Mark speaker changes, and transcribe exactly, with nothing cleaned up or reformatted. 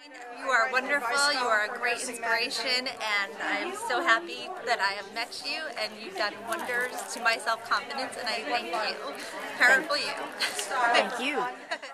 Speaker 1: You are wonderful, you are a great inspiration, and I'm so happy that I have met you, and you've done wonders to my self-confidence, and I thank you. Powerful you.
Speaker 2: Thank you.